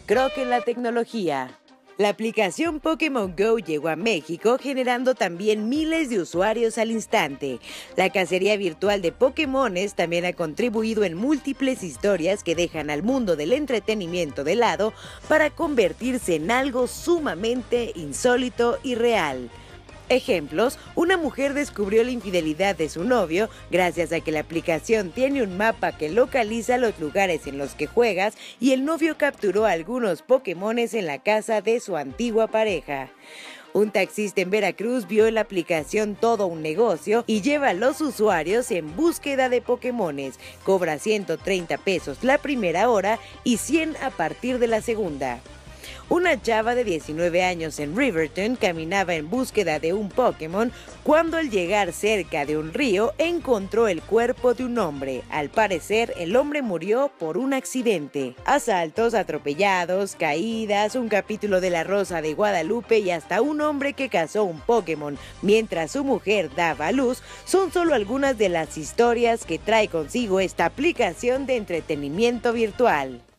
Kroc en la tecnología. La aplicación Pokémon Go llegó a México, generando también miles de usuarios al instante. La cacería virtual de Pokémones también ha contribuido en múltiples historias que dejan al mundo del entretenimiento de lado para convertirse en algo sumamente insólito y real. Ejemplos: una mujer descubrió la infidelidad de su novio gracias a que la aplicación tiene un mapa que localiza los lugares en los que juegas y el novio capturó a algunos Pokémones en la casa de su antigua pareja. Un taxista en Veracruz vio en la aplicación todo un negocio y lleva a los usuarios en búsqueda de Pokémones. Cobra 130 pesos la primera hora y 100 a partir de la segunda. Una chava de 19 años en Riverton caminaba en búsqueda de un Pokémon cuando al llegar cerca de un río encontró el cuerpo de un hombre. Al parecer, el hombre murió por un accidente. Asaltos, atropellados, caídas, un capítulo de La Rosa de Guadalupe y hasta un hombre que cazó un Pokémon mientras su mujer daba a luz son solo algunas de las historias que trae consigo esta aplicación de entretenimiento virtual.